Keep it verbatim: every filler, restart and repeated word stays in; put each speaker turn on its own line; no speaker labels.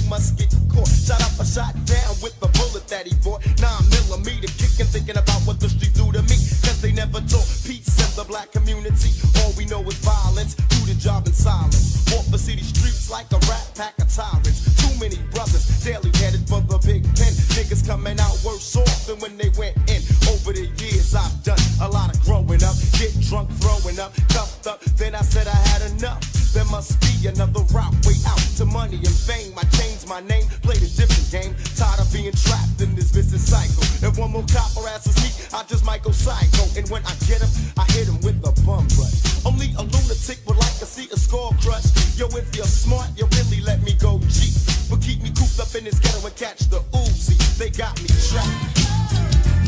must get caught. Shot up a shot down with the bullet that he bought. Nine millimeter kicking, thinking about what the streets do to me. Cause they never taught peace in the black community. All we know is violence, do the job in silence. Walk the city streets like a rat pack of tyrants. Too many brothers, daily headed for the big pen. Niggas coming out worse off than when they went in. Over the years I've done a lot of growing up. Get drunk, throwing up, cuffed up. Then I said I had enough. There must be another route, way out to money and fame. I changed my name, played a different game. Tired of being trapped in this vicious cycle. If one more copper asses me, I just might go psycho. And when I get him, I hit him with a bum rush. Only a lunatic would like to see a skull crush. Yo, if you're smart, you really let me go cheap. But keep me cooped up in this ghetto and catch the Uzi. They got me trapped.